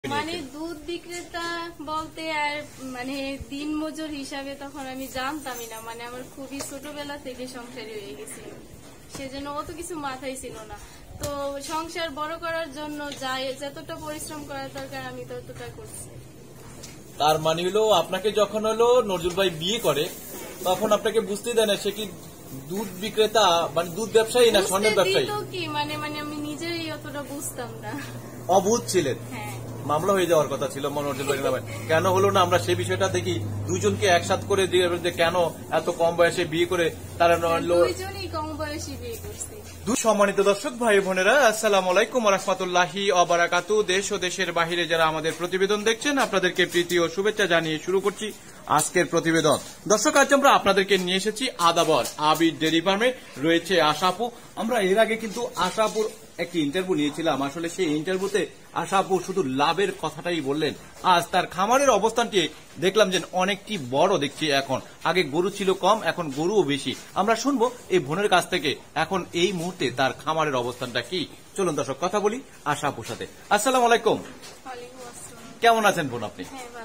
মানে দুধ বিক্রেতা বলতে আর মানে দিন মজুর হিসাবে তখন আমি জানতামই না, মানে আমার খুবই ছোটবেলা থেকে সংসারী হয়ে গেছিল, সেজন্য অত কিছু মাথায় ছিল না। তো সংসার বড় করার জন্য যতটা পরিশ্রম করার দরকার আমি ততটা করছি। তার মানে হলো আপনাকে যখন হলো নজরুল ভাই বিয়ে করে তখন আপনাকে বুঝতে দেয় না সে কি দুধ বিক্রেতা মানে দুধ ব্যবসায়ী না স্বর্ণের ব্যবসায়ী। তো কি মানে মানে আমি নিজেই অতটা বুঝতাম না। অবুঝ ছিলেন। হ্যাঁ, মামলা হয়ে যাওয়ার কথা ছিল নজরুল ভাই নামে, কেন হলো না আমরা সেই বিষয়টা দেখি। দুজনকে একসাথ করে দিয়ে যে কেন এত কম বয়সে বিয়ে করে তারা দুইজনই কম বয়সে বিয়ে করছে। সম্মানিত দর্শক ভাই বোনেরা, আসসালামু আলাইকুম ওয়া রাহমাতুল্লাহি ওয়া বারাকাতুহু। দেশ ও দেশের বাহিরে যারা আমাদের প্রতিবেদন দেখছেন আপনাদেরকে প্রীতি ও শুভেচ্ছা জানিয়ে শুরু করছি আজকের প্রতিবেদন। দর্শক, আজ আমরা আপনাদেরকে নিয়ে এসেছি আদাবর আবির ডেইরি ফার্মে রয়েছে আশাপু। আমরা এর আগে কিন্তু আশাপুর একটি ইন্টারভিউ নিয়েছিলাম, আসলে সেই ইন্টারভিউতে আশাপু শুধু লাভের কথাটাই বললেন। আজ তার খামারের অবস্থানটি দেখলাম যে অনেকটি বড় দেখছি। এখন আগে গরু ছিল কম, এখন গরুও বেশি। আমরা শুনবো এই বোনের কাছ থেকে এখন এই মুহূর্তে তার খামারের অবস্থানটা কি। চলুন দর্শক কথা বলি আশাপুর সাথে। আসসালামু আলাইকুম। কেমন আছেন বোন আপনি?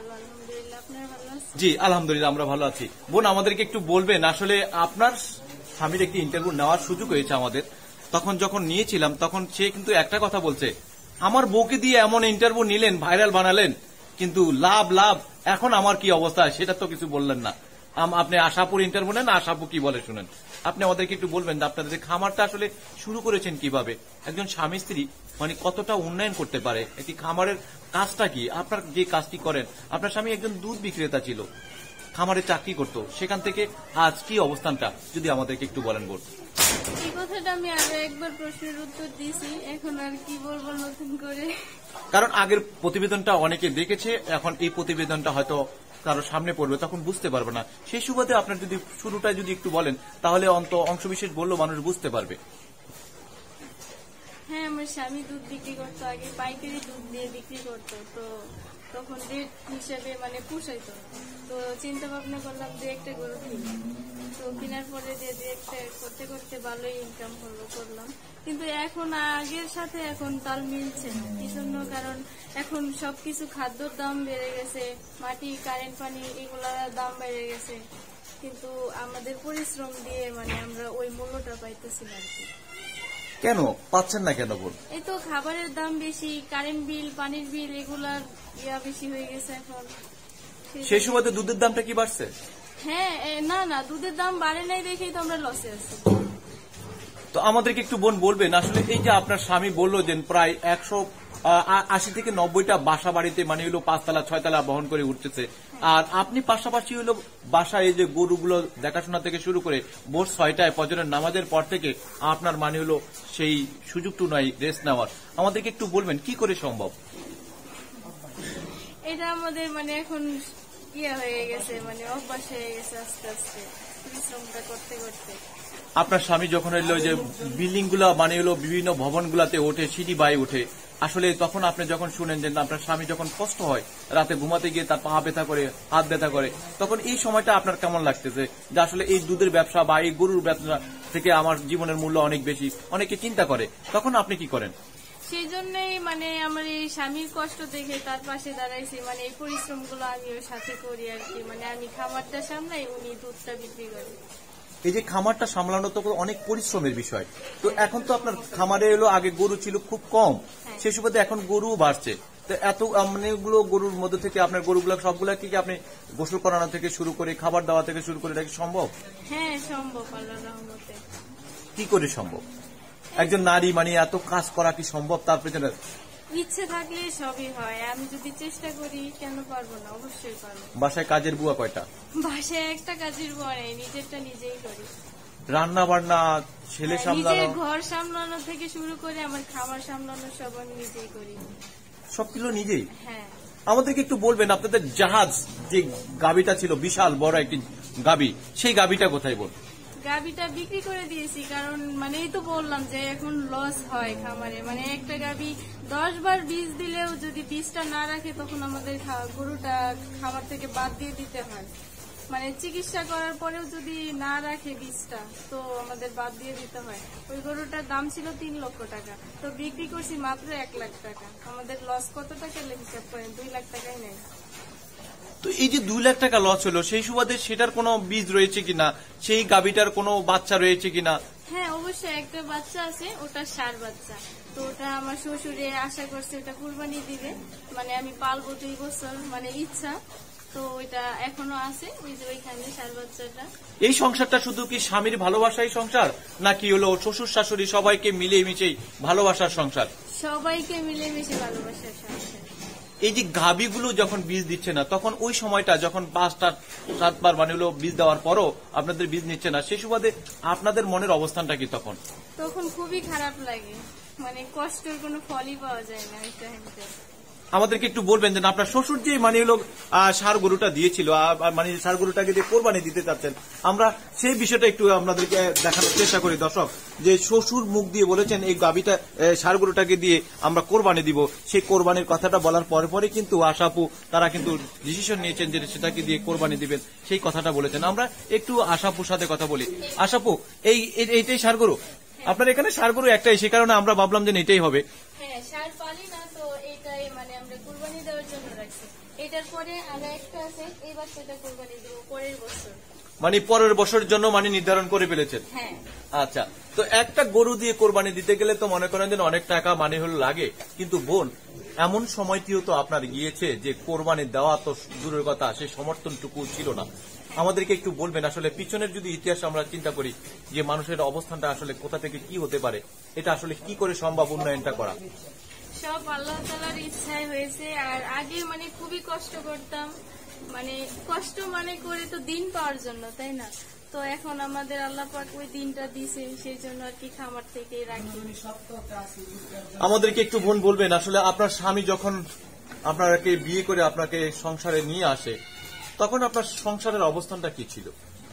জি আলহামদুলিল্লাহ আমরা ভালো আছি। বোন আমাদেরকে একটু বলবেন, আসলে আপনার স্বামীর একটি ইন্টারভিউ নেওয়ার সুযোগ হয়েছে আমাদের, তখন যখন নিয়েছিলাম তখন সে কিন্তু একটা কথা বলছে, আমার বউকে দিয়ে এমন ইন্টারভিউ নিলেন, ভাইরাল বানালেন, কিন্তু লাভ লাভ এখন আমার কি অবস্থা সেটা তো কিছু বললেন না। আপনি আশাপুর ইন্টারভিউ নেন, আশাপু কি বলে শুনেন। আপনি আমাদেরকে একটু বলবেন আপনাদের খামারটা আসলে শুরু করেছেন কিভাবে, একজন স্বামী স্ত্রী মানে কতটা উন্নয়ন করতে পারে, একটি খামারের কাজটা কি। আপনার যে কাজটি করেন, আপনার স্বামী একজন দুধ বিক্রেতা ছিল, খামারে চাকরি করতো, সেখান থেকে আজ কি অবস্থানটা যদি আমাদেরকে একটু বলেন বোন। এই কথাটা আমি আগে একবার প্রশ্নের উত্তর দিয়েছি, এখন আর কি বলবো নতুন করে। কারণ আগের প্রতিবেদনটা অনেকে দেখেছে, এখন এই প্রতিবেদনটা হয়তো কারো সামনে পড়বে, তখন বুঝতে পারবে না। সেই সুবাদে আপনার যদি শুরুটা যদি একটু বলেন তাহলে অংশবিশেষ বললেও মানুষ বুঝতে পারবে। হ্যাঁ, আমার স্বামী দুধ বিক্রি করতো, আগে পাইকারি দুধ দিয়ে বিক্রি করতো, তো তখন রেট হিসেবে মানে পোষাইতো। তো চিন্তা ভাবনা করলাম যে একটা গরু কিনি। তো কেনার পরে যে একটা করতে করতে ভালোই ইনকাম করলাম, কিন্তু এখন আগের সাথে এখন তাল মিলছে না। কি জন্য? কারণ এখন সবকিছু খাদ্যর দাম বেড়ে গেছে, মাটি কারেন্ট পানি এগুলার দাম বেড়ে গেছে, কিন্তু আমাদের পরিশ্রম দিয়ে মানে আমরা ওই মূল্যটা পাইতেছি না আর কি। কেন পাচ্ছেন না কেন বল? এই তো খাবারের দাম বেশি, কারেন্ট বিল, পানির বিল এগুলার বেশি হয়ে গেছে এখন। সেই সুবাদে দুধের দামটা কি বাড়ছে? হ্যাঁ, না না, দুধের দাম বাড়ে নাই দেখেই তো আমরা লসে আছি। তো আমাদেরকে একটু বোন বলবেন, আসলে এই যে আপনার স্বামী বললো যে প্রায় 180 থেকে 90টা বাসা বাড়িতে মানে হলো 5তলা 6তলা বহন করে উঠতেছে, আর আপনি পাশাপাশি হলো বাসায় এই যে গরুগুলো দেখাশোনা থেকে শুরু করে ভোর 6টায় ফজরের নামাজের পর থেকে আপনার মানে হলো সেই সুযোগটু নয় রেস্ট নেওয়ার। আমাদেরকে একটু বলবেন কি করে সম্ভব? এটা আমাদের মানে এখন হয়ে গেছে, মানে অভ্যাস হয়ে গেছে আস্তে আস্তে পরিশ্রমটা করতে করতে। আপনার স্বামী যখন হলো যে বিল্ডিং গুলা মানে হলো বিভিন্ন ভবন গুলাতে ওঠে, সিঁড়ি বাই ওঠে, আসলে তখন আপনি যখন শুনেন যে আপনার স্বামী যখন কষ্ট হয় রাতে ঘুমাতে গিয়ে তার পা ব্যথা করে, হাত ব্যথা করে, তখন এই সময়টা আপনার কেমন লাগতেছে যে আসলে এই দুধের ব্যবসা বা এই গরুর ব্যবসা থেকে আমার জীবনের মূল্য অনেক বেশি, অনেকে চিন্তা করে, তখন আপনি কি করেন? সেই জন্যই মানে আমার এই স্বামীর কষ্ট দেখে তার পাশে দাঁড়াইছি, মানে এই পরিশ্রম গুলো আমি ওর সাথে করি আর কি। মানে আমি খামারটা সামলাই, উনি দুধটা বিক্রি করেন। এই যে খামারটা সামলানো তো অনেক পরিশ্রমের বিষয়। তো এখন তো আপনার খামারে এলো আগে গরু ছিল খুব কম, সেই সুবাদে এখন গরুও বাড়ছে। তো এত অনেকগুলো গরুর মধ্যে থেকে আপনার গরুগুলো সবগুলা কি আপনি গোসল করানো থেকে শুরু করে খাবার দেওয়া থেকে শুরু করে এটা কি সম্ভব? হ্যাঁ সম্ভব, আল্লাহর রহমতে। কি করে সম্ভব? একজন নারী মানে এত কাজ করা কি সম্ভব? তার পেছনে ইচ্ছে থাকলে সবই হয়, আমি যদি চেষ্টা করি কেন পারবো না, অবশ্যই পারবো। বাসায় কাজের বুয়া কয়টা? বাসায় একটা কাজের বুয়া নেই, নিজেরটা নিজেই করি। রান্না বান্না, ছেলে সামলানো, ঘর সামলানো থেকে শুরু করে আমার খাবার সামলানো সব আমি নিজেই করি। সবগুলো নিজেই? হ্যাঁ। আমাদেরকে একটু বলবেন আপনাদের জাহাজ যে গাবিটা ছিল, বিশাল বড় একটি গাবি, সেই গাবিটা কোথায় বল? গাবিটা বিক্রি করে দিয়েছি, কারণ মানে এই তো বললাম যে এখন লস হয় খামারে, মানে একটা গাবি 10 বার বীজ দিলেও যদি বীজটা না রাখে তখন আমাদের গরুটা খামার থেকে বাদ দিয়ে দিতে হয়। মানে চিকিৎসা করার পরেও যদি না রাখে বীজটা তো আমাদের বাদ দিয়ে দিতে হয়। ওই গরুটার দাম ছিল 3 লক্ষ টাকা, তো বিক্রি করছি মাত্র 1 লাখ টাকা। আমাদের লস কত টাকা হিসাব করেন, 2 লাখ টাকাই নেই। তো এই যে 2 লাখ টাকা লস হলো, সেই সুবাদে সেটার কোনো বীজ রয়েছে কিনা, সেই গাভীটার কোনো বাচ্চা রয়েছে কিনা? হ্যাঁ, অবশ্যই একটা বাচ্চা আছে, ওটা ষাঁড় বাচ্চা। তো ওটা আমার শ্বশুরে আশা করছে ওটা কুরবানি দিবে, মানে আমি পালবো 2 বছর, মানে ইচ্ছা। তো ওইটা এখনো আছে, ওই যে ওইখানে ষাঁড় বাচ্চাটা। এই সংসারটা শুধু কি স্বামীর ভালোবাসাই সংসার, নাকি হলো শ্বশুর শাশুড়ি সবাইকে মিলে মিশেই ভালোবাসার সংসার? সবাইকে মিলেমিশে ভালোবাসার সংসার। এই যে গাভীগুলো যখন বীজ দিচ্ছে না, তখন ওই সময়টা যখন 5-7বার মানে হলো বীজ দেওয়ার পরও আপনাদের বীজ নিচ্ছে না, সেই সুবাদে আপনাদের মনের অবস্থানটা কি তখন? তখন খুবই খারাপ লাগে, মানে কষ্টের কোনো ফলই পাওয়া যায় না ওই টাইমটা। আমাদেরকে একটু বলবেন যে আপনার শ্বশুর যে মানে হলো ষাঁড় গরুটা দিয়েছিল, মানে ষাঁড় গরুটাকে দিয়ে কোরবানি দিতে চাচ্ছেন, আমরা সেই বিষয়টা একটু আপনাদেরকে দেখানোর চেষ্টা করি দর্শক, যে শ্বশুর মুখ দিয়ে বলেছেন এই গাভীটা ষাঁড় গরুটাকে দিয়ে আমরা কোরবানি দিব। সেই কোরবানির কথাটা বলার পরে পরে কিন্তু আশাপু তারা কিন্তু ডিসিশন নিয়েছেন যে সেটাকে দিয়ে কোরবানি দিবেন, সেই কথাটা বলেছেন। আমরা একটু আশাপুর সাথে কথা বলি। আশাপু, এইটাই ষাঁড় গরু? আপনার এখানে ষাঁড় গরু একটাই, সে কারণে আমরা ভাবলাম যে এটাই হবে। হ্যাঁ, ষাঁড় পালি না তো, এটাই মানে আমরা কুরবানি দেওয়ার জন্য রাখছি। এটার পরে আরো একটা আছে, এই বাচ্চাটা কুরবানি দেবো পরের বছর। মানে পরের বছরের জন্য মানে নির্ধারণ করে ফেলেছেন? হ্যাঁ। আচ্ছা, তো একটা গরু দিয়ে কোরবানি দিতে গেলে তো মনে করেন যে অনেক টাকা মানে হলো লাগে, কিন্তু বোন এমন সময়টিও তো আপনার গিয়েছে যে কোরবানি দেওয়া তো দূরের কথা, সেই সমর্থনটুকু ছিল না। আমাদেরকে একটু বলবেন আসলে পিছনের যদি ইতিহাস আমরা চিন্তা করি যে মানুষের অবস্থানটা আসলে কোথা থেকে কি হতে পারে, এটা আসলে কি করে সম্ভব উন্নয়নটা করা? সব আল্লাহ তাআলার ইচ্ছায় হয়েছে। আর আগে মানে খুবই কষ্ট করতাম, মানে কষ্ট মানে করে তো দিন পাওয়ার জন্য, তাই না? তো এখন আমাদের আল্লাহ পাক ওই দিনটা দিছে, সেই জন্য আর কি খামার থেকে রাখি। আমাদেরকে একটু বোন বলবেন আসলে আপনার স্বামী যখন আপনাকে বিয়ে করে আপনাকে সংসারে নিয়ে আসে, তখন আপনার সংসারের অবস্থানটা কি ছিল?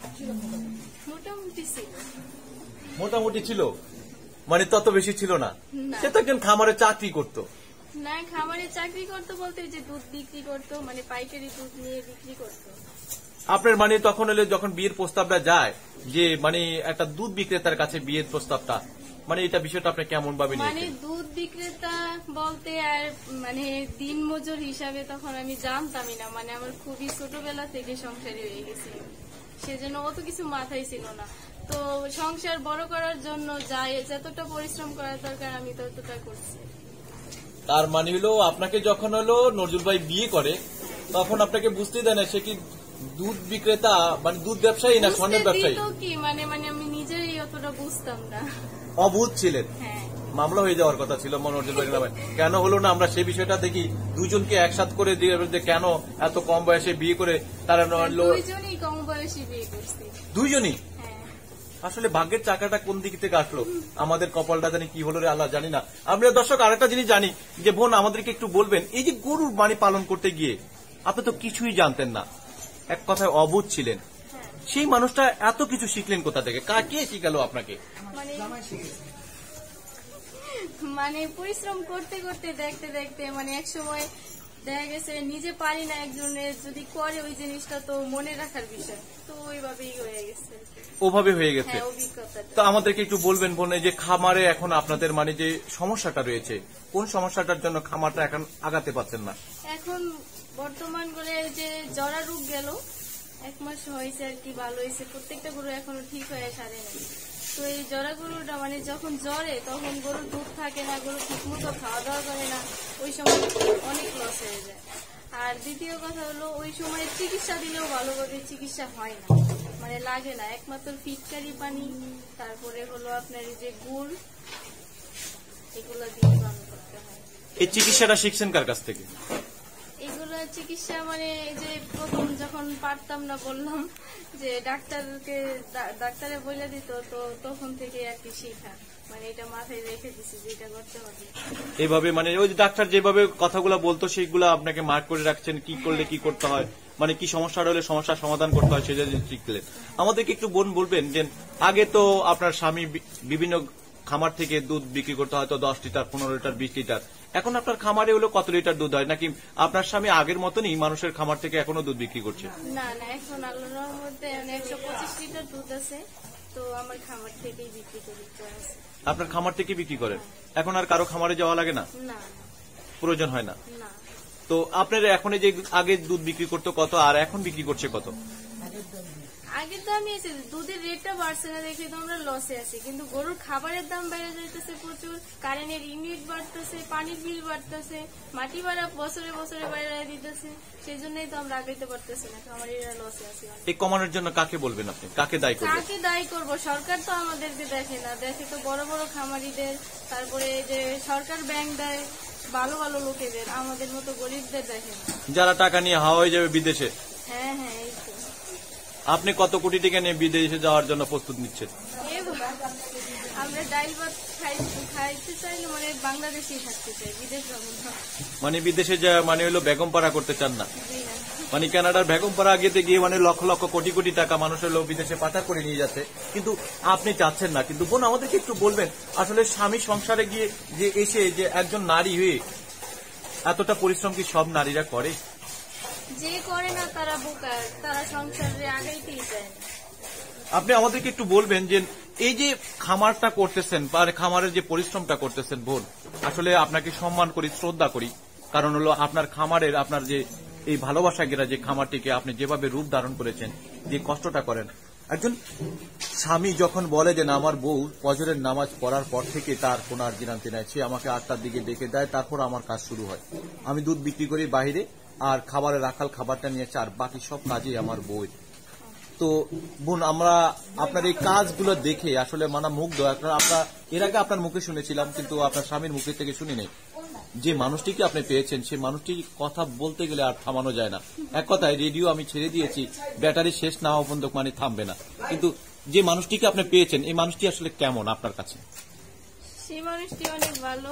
মোটামুটি ছিল। মোটামুটি ছিল, মানে তত বেশি ছিল না? না। সে তো একজন খামারে চাকরি করতো। না, খামারে চাকরি করতো বলতে যে দুধ বিক্রি করতো, মানে পাইকারি দুধ নিয়ে বিক্রি করতো। আপনার মানে তখন হলে যখন বিয়ের প্রস্তাবটা যায়, যে মানে একটা দুধ বিক্রেতার কাছে বিয়ের প্রস্তাবটা, মানে এটা বিষয়টা আপনি কেমন ভাবে মানে নিয়েছেন? দুধ বিক্রেতা বলতে আর মানে দিন মজুর হিসাবে তখন আমি জানতামই না, মানে আমার খুবই ছোটবেলা থেকে সংসারী হয়ে গেছে, সেজন্য অত কিছু মাথায় ছিল না। তো সংসার বড় করার জন্য যতটা পরিশ্রম করার দরকার আমি ততটা করছি। তার মানে হলো আপনাকে যখন হলো নজরুল ভাই বিয়ে করে, তখন আপনাকে বুঝতেই দেয় না সে কি দুধ বিক্রেতা, মানে দুধ ব্যবসায়ী না স্বর্ণের ব্যবসায়ী। বুঝতে দিত কি, মানে আমি নিজেই অতটা বুঝতাম না। অবুঝ ছিলেন। হ্যাঁ। মামলা হয়ে যাওয়ার কথা ছিল নজরুল ভাই নামে, কেন হলো না আমরা সেই বিষয়টা দেখি। দুজনকে একসাথ করে দিয়ে যে কেন এত কম বয়সে বিয়ে করে তারা দুইজনই কম বয়সে বিয়ে করছি। দুইজনই? হ্যাঁ। আসলে ভাগ্যের চাকাটা কোন দিক থেকে আসলো, আমাদের কপালটা জানি কি হলো রে আল্লাহ জানি না। আমরা দর্শক আরেকটা জিনিস জানি যে বোন আমাদেরকে একটু বলবেন, এই যে গরুর বাণী পালন করতে গিয়ে আপনি তো কিছুই জানতেন না, এক কথায় অবুঝ ছিলেন, সেই মানুষটা এত কিছু শিখলেন কোথা থেকে, কে শিখালো আপনাকে? মানে পরিশ্রম করতে করতে দেখতে দেখতে মানে এক সময় দেখা গেছে নিজে পারি না, একজনের যদি করে ওই জিনিসটা তো মনে রাখার বিষয়, তো ওইভাবেই হয়ে গেছে। ওভাবে হয়ে গেছে। হ্যাঁ, অভিজ্ঞতা। তো আমাদেরকে একটু বলবেন বোন, যে খামারে এখন আপনাদের মানে যে সমস্যাটা রয়েছে, কোন সমস্যাটার জন্য খামারটা এখন আগাতে পারছেন না? এখন বর্তমান করে যে জরা রোগ গেল, 1 মাস হয়েছে আর কি, ভালো হয়েছে, প্রত্যেকটা গরু এখনো ঠিক হয়ে সারে নাই। তো এই জরা গরুটা মানে যখন জ্বরে তখন গরুর দুধ থাকে না, গরু ঠিক মতো খাওয়া দাওয়া করে না, ওই সময় অনেক লস হয়ে যায়। আর দ্বিতীয় কথা হলো ওই সময় চিকিৎসা দিলেও ভালোভাবে চিকিৎসা হয় না, মানে লাগে না, একমাত্র ফিটকারি পানি, তারপরে হলো আপনার এই যে গুড়, এগুলো দিয়ে ভালো করতে হয়। এই চিকিৎসাটা শিখছেন কার কাছ থেকে? এগুলো চিকিৎসা মানে যে প্রথম যখন পারতাম না, বললাম যে ডাক্তারে বলে দিত, তো তখন থেকে আর কি শিখা, মানে এটা মাথায় রেখে দিছি যে এটা করতে হবে। এইভাবে মানে ওই যে ডাক্তার যেভাবে কথাগুলো বলতো সেইগুলো আপনাকে মার্ক করে রাখছেন, কি করলে কি করতে হয়, মানে কি সমস্যা হলে সমস্যার সমাধান করতে হয় সেটা শিখলেন। আমাদেরকে একটু বোন বলবেন যে আগে তো আপনার স্বামী বিভিন্ন খামার থেকে দুধ বিক্রি করতে হয়তো 10 লিটার, 15 লিটার, 20 লিটার, এখন আপনার খামারে হলো কত লিটার দুধ হয়, নাকি আপনার স্বামী আগের মতনই মানুষের খামার থেকে এখনো দুধ বিক্রি করছে? না না, এখন আল্লাহর রহমতে 125 লিটার দুধ আছে, তো আমার খামার থেকেই বিক্রি করি তো আছে। আপনার খামার থেকে বিক্রি করেন, এখন আর কারো খামারে যাওয়া লাগে না, না প্রয়োজন হয় না? না, তো আপনার এখন এই যে আগে দুধ বিক্রি করতো কত আর এখন বিক্রি করছে কত? আগে তো আমি দুধের রেটটা বাড়ছে না দেখে তো আমরা লসে আছি, কিন্তু গরুর খাবারের দাম বেড়ে যাইতেছে প্রচুর, কারেন্টের ইউনিট বাড়তেছে, পানির বিল বাড়তেছে, মাটি ভাড়া বছরে বছরে বাইরে দিতেছে, সেই জন্যই তো আমরা আগাইতে পারতেছি না, খামারিরা লসে আছি। এই কমানোর জন্য কাকে বলবেন আপনি, কাকে দায়ী করবেন? কাকে দায়ী করব? সরকার তো আমাদেরকে দেখে না, দেখে তো বড় বড় খামারিদের, তারপরে এই যে সরকার ব্যাংক দেয় ভালো ভালো লোকেদের, আমাদের মতো গরিবদের দেখে না। যারা টাকা নিয়ে হাওয়া হয়ে যাবে বিদেশে। হ্যাঁ হ্যাঁ, এই তো। আপনি কত কোটি টাকা নিয়ে বিদেশে যাওয়ার জন্য প্রস্তুত নিচ্ছেন? আমরা ডাইল ভাত খাইতে চাইলে মানে বাংলাদেশেই থাকতে চাই, বিদেশ যাবো না। মানে বিদেশে যা মানে হলো বেগমপাড়া করতে চান না? জি না। মানে কানাডার বেগমপাড়া গেতে গিয়ে মানে লক্ষ লক্ষ কোটি কোটি টাকা মানুষের লোক বিদেশে পাচার করে নিয়ে যাচ্ছে, কিন্তু আপনি চাচ্ছেন না। কিন্তু বোন, আমাদেরকে একটু বলবেন আসলে স্বামী সংসারে গিয়ে যে এসে যে একজন নারী হয়ে এতটা পরিশ্রম কি সব নারীরা করে? যে করে না তারা বোকা, তারা সংসারে আগাইতেই চায় না। আপনি আমাদেরকে একটু বলবেন যে এই যে খামারটা করতেছেন বা খামারের যে পরিশ্রমটা করতেছেন বোন, আসলে আপনাকে সম্মান করি, শ্রদ্ধা করি, কারণ হলো আপনার খামারের আপনার যে এই ভালোবাসা গেরা যে খামারটিকে আপনি যেভাবে রূপ ধারণ করেছেন, যে কষ্টটা করেন। একজন স্বামী যখন বলে যে না, আমার বউ ফজরের নামাজ পড়ার পর থেকে তার কোন আর জিনান্তি নাই, সে আমাকে 8টার দিকে ডেকে দেয়, তারপর আমার কাজ শুরু হয়, আমি দুধ বিক্রি করি বাইরে, আর খাবারের রাখাল খাবারটা নিয়েছে, আর বাকি সব কাজই আমার বউয়ের। তো বোন, আমরা আপনার এই কাজগুলো দেখে আসলে মানা মুগ্ধ। আপনার এর আগে আপনার মুখে শুনেছিলাম, কিন্তু আপনার স্বামীর মুখে থেকে শুনি নেই। যে মানুষটিকে আপনি পেয়েছেন, সেই মানুষটি কথা বলতে গেলে আর থামানো যায় না। এক কথায় রেডিও আমি ছেড়ে দিয়েছি, ব্যাটারি শেষ না হওয়া পর্যন্ত মানে থামবে না। কিন্তু যে মানুষটিকে আপনি পেয়েছেন, এই মানুষটি আসলে কেমন আপনার কাছে? সেই মানুষটি অনেক ভালো।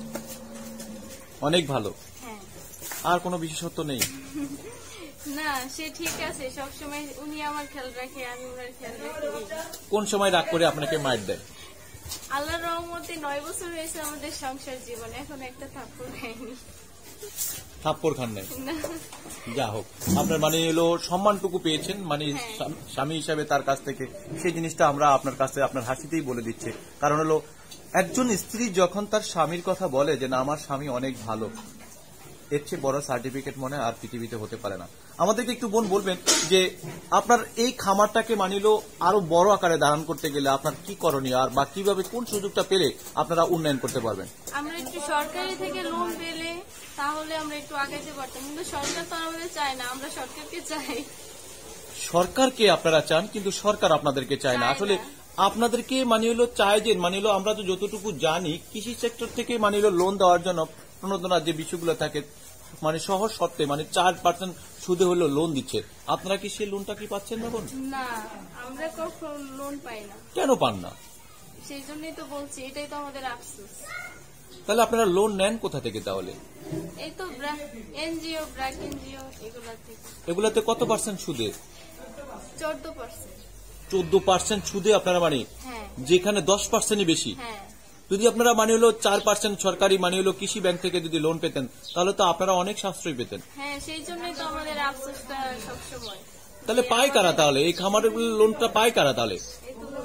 অনেক ভালো? হ্যাঁ। আর কোনো বিশেষত্ব নেই? না, সে ঠিক আছে, সবসময় উনি আমার খেয়াল রাখে, আমি ওনার খেয়াল রাখি। কোন সময় রাগ করে আপনাকে মাইর দেয়? আল্লাহর রহমতে 9 বছর হয়েছে আমাদের সংসার জীবন, এখন একটা থাপ্পড় খাইনি। থাপ্পড় খান নাই? না। যা হোক, আপনার মানে এলো সম্মানটুকু পেয়েছেন, মানে স্বামী হিসাবে তার কাছ থেকে, সেই জিনিসটা আমরা আপনার কাছে আপনার হাসিতেই বলে দিচ্ছে। কারণ হলো একজন স্ত্রী যখন তার স্বামীর কথা বলে যে না, আমার স্বামী অনেক ভালো, এর চেয়ে বড় সার্টিফিকেট মনে আর পৃথিবীতে হতে পারে না। আমাদেরকে একটু বোন বলবেন যে আপনার এই খামারটাকে মানিল আরো বড় আকারে ধারণ করতে গেলে আপনার কি করণীয়, আর বা কিভাবে কোন সুযোগটা পেলে আপনারা উন্নয়ন করতে পারবেন? আমরা একটু সরকারি থেকে লোন পেলে তাহলে আমরা একটু আগাইতে পারতাম, কিন্তু সরকার তো আমাদের চায় না, আমরা সরকারকে চাই। সরকারকে আপনারা চান, কিন্তু সরকার আপনাদেরকে চায় না। আসলে আপনাদেরকে মানিল চায় যে মানিল, আমরা তো যতটুকু জানি কৃষি সেক্টর থেকে মানিল লোন দেওয়ার জন্য প্রণোদনা যে বিষয়গুলো থাকে, মানে সহজ শর্তে মানে 4% সুদে হলো লোন দিচ্ছে। আপনারা কি সেই লোনটা কি পাচ্ছেন না বোন? না, আমরা কখন লোন পাই না। কেন পান না? সেই জন্যই তো বলছি, এটাই তো আমাদের আফসোস। তাহলে আপনারা লোন নেন কোথা থেকে তাহলে? এই তো এনজিও, ব্র্যাক এনজিও, এগুলা থেকে। এগুলাতে কত পার্সেন্ট সুদে? 14%। 14% সুদে আপনারা মানে, হ্যাঁ। যেখানে 10%ই বেশি। হ্যাঁ। যদি আপনারা মানে হলো 4% সরকারি মানে হলো কৃষি ব্যাংক থেকে যদি লোন পেতেন, তাহলে তো আপনারা অনেক সাশ্রয় পেতেন। হ্যাঁ, সেই জন্যই তো আমাদের আফসোসটা সবসময়। তাহলে পায় কারা তাহলে এই খামারের লোনটা পায় কারা তাহলে? এই তো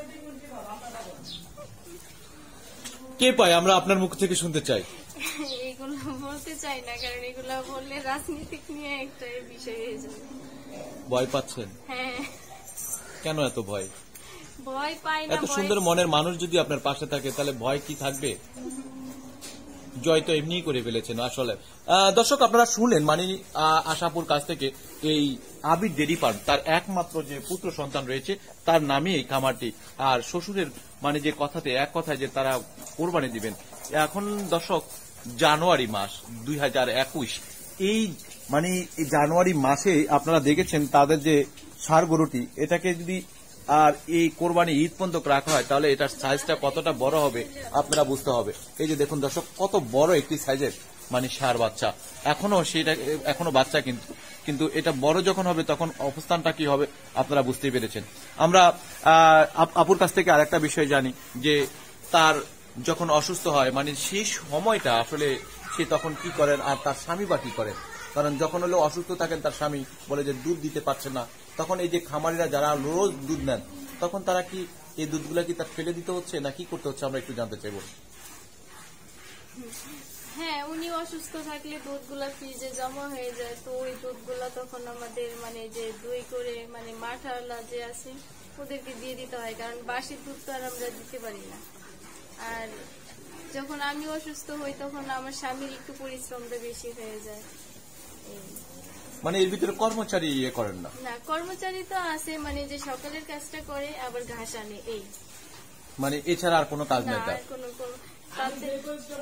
কে পায়, আমরা আপনার মুখ থেকে শুনতে চাই। এগুলো বলতে চাই না, কারণ এগুলো বললে রাজনীতিক নিয়ে একটা বিষয় হয়ে যাবে। ভয় পাচ্ছেন? হ্যাঁ। কেন এত ভয়? ভয় পাই না। এত সুন্দর মনের মানুষ যদি আপনার পাশে থাকে, তাহলে ভয় কি থাকবে? জয় তো এমনি করে ফেলেছেন আসলে। দর্শক, আপনারা শুনলেন মানে আশাপুর কাছ থেকে এই আবির ডেরি ফার্ম, তার একমাত্র যে পুত্র সন্তান রয়েছে তার নামে এই খামারটি, আর শ্বশুরের মানে যে কথাতে এক কথায় যে তারা কোরবানি দিবেন। এখন দর্শক, জানুয়ারি মাস 2021, এই মানে এই জানুয়ারি মাসে আপনারা দেখেছেন তাদের যে ষাঁড় গরুটি, এটাকে যদি আর এই কোরবানি ঈদ পর্যন্ত রাখা হয়, তাহলে এটার সাইজটা কতটা বড় হবে আপনারা বুঝতে হবে। এই যে দেখুন দর্শক, কত বড় একটি সাইজের মানে ষাঁড় বাচ্চা, এখনো বাচ্চা, কিন্তু এটা বড় যখন হবে তখন অবস্থানটা কি হবে আপনারা বুঝতেই পেরেছেন। আমরা আপুর কাছ থেকে আরেকটা বিষয় জানি যে তার যখন অসুস্থ হয় মানে সেই সময়টা আসলে সে তখন কি করেন আর তার স্বামী বা কি করেন? কারণ যখন হলো অসুস্থ থাকেন তার স্বামী বলে যে দুধ দিতে পারছে না, তখন এই যে খামারিরা যারা রোজ দুধ নেন তখন তারা কি এই দুধগুলা কি তার ফেলে দিতে হচ্ছে না কি করতে হচ্ছে আমরা একটু জানতে চাইবো। হ্যাঁ, উনি অসুস্থ থাকলে দুধগুলা ফ্রিজে জমা হয়ে যায়, তো ওই দুধগুলা তখন আমাদের মানে যে দই করে মানে মাঠাওয়ালা যে আছে ওদেরকে দিয়ে দিতে হয়, কারণ বাসি দুধ তো আর আমরা দিতে পারি না। আর যখন আমি অসুস্থ হই তখন আমার স্বামীর একটু পরিশ্রমটা বেশি হয়ে যায়। মানে এর ভিতরে কর্মচারী ইয়ে করেন না? না, কর্মচারী তো আছে, মানে যে সকালের কাজটা করে আবার ঘাস আনে, এই মানে এছাড়া আর কোনো কাজ না নেই তার? আর কোনো তাদের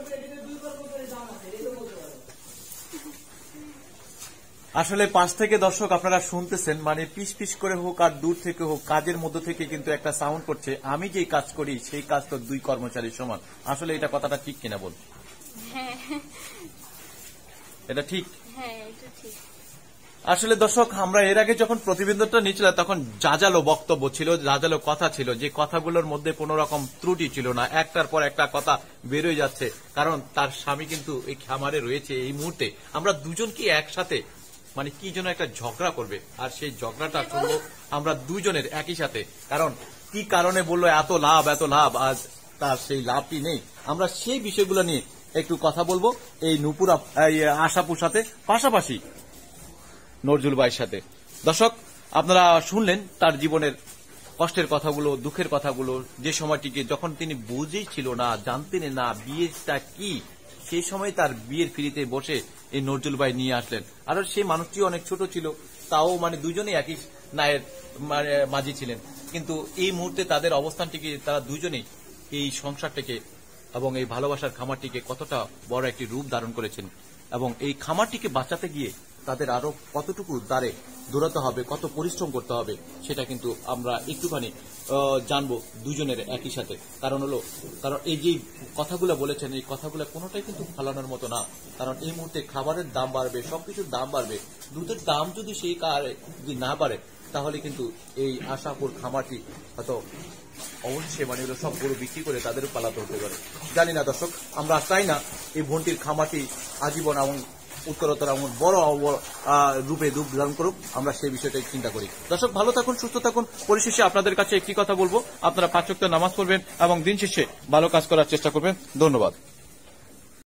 আসলে পাশ থেকে দর্শক আপনারা শুনতেছেন, মানে পিস পিস করে হোক আর দূর থেকে হোক কাজের মধ্য থেকে কিন্তু একটা সাউন্ড করছে, আমি যেই কাজ করি সেই কাজ তো 2 কর্মচারীর সমান। আসলে এটা কথাটা ঠিক কিনা বল? হ্যাঁ এটা ঠিক? হ্যাঁ, এটা ঠিক। আসলে দর্শক আমরা এর আগে যখন প্রতিবেদনটা নিয়েছিলাম তখন জাজালো বক্তব্য ছিল, জাজালো কথা ছিল, যে কথাগুলোর মধ্যে কোনো রকম ত্রুটি ছিল না, একটার পর একটা কথা বেরোয় যাচ্ছে। কারণ তার স্বামী কিন্তু এই খামারে রয়েছে। এই মুহূর্তে আমরা দুজন কি একসাথে মানে কি যেন একটা ঝগড়া করবে, আর সেই ঝগড়াটা শুনবো আমরা দুজনের একই সাথে। কারণ কি কারণে বললো এত লাভ আজ তার সেই লাভটি নেই, আমরা সেই বিষয়গুলো নিয়ে একটু কথা বলবো এই নূপুর আশাপুর সাথে, পাশাপাশি নজরুল ভাইয়ের সাথে। দর্শক আপনারা শুনলেন তার জীবনের কষ্টের কথাগুলো, দুঃখের কথাগুলো, যে সময়টিকে যখন তিনি বুঝেই ছিল না, জানতেন না বিয়েটা কি, সেই সময় তার বিয়ের ফিরিতে বসে এই নজরুল ভাই নিয়ে আসলেন। আর সেই মানুষটি অনেক ছোট ছিল, তাও মানে দুজনেই একই নায়ের মাঝি ছিলেন, কিন্তু এই মুহূর্তে তাদের অবস্থানটিকে তারা দুজনেই এই সংসারটিকে এবং এই ভালোবাসার খামারটিকে কতটা বড় একটি রূপ ধারণ করেছেন, এবং এই খামারটিকে বাঁচাতে গিয়ে তাদের আরো কতটুকু দ্বারে দৌড়াতে হবে, কত পরিশ্রম করতে হবে, সেটা কিন্তু আমরা একটুখানি জানবো দুজনের একই সাথে। কারণ এই যে কথাগুলো বলেছেন এই কথাগুলো কোনোটাই কিন্তু ফালানোর মতো না। কারণ এই মুহূর্তে খাবারের দাম বাড়বে, সবকিছুর দাম বাড়বে, দুধের দাম যদি সেই যদি না বাড়ে তাহলে কিন্তু এই আশাপুর খামারটি হয়তো অবশ্যই মানে সব গরু বিক্রি করে তাদেরও পালাতে হতে পারে। জানি না দর্শক, আমরা চাই না এই ভন্টির খামারটি আজীবন এবং উত্তরোত্তর এমন বড় রূপে রূপ ধারণ করুক, আমরা সেই বিষয়টাই চিন্তা করি। দর্শক ভালো থাকুন, সুস্থ থাকুন। পরিশেষে আপনাদের কাছে একটি কথা বলবো, আপনারা 5 ওয়াক্ত নামাজ পড়বেন এবং দিন শেষে ভালো কাজ করার চেষ্টা করবেন। ধন্যবাদ।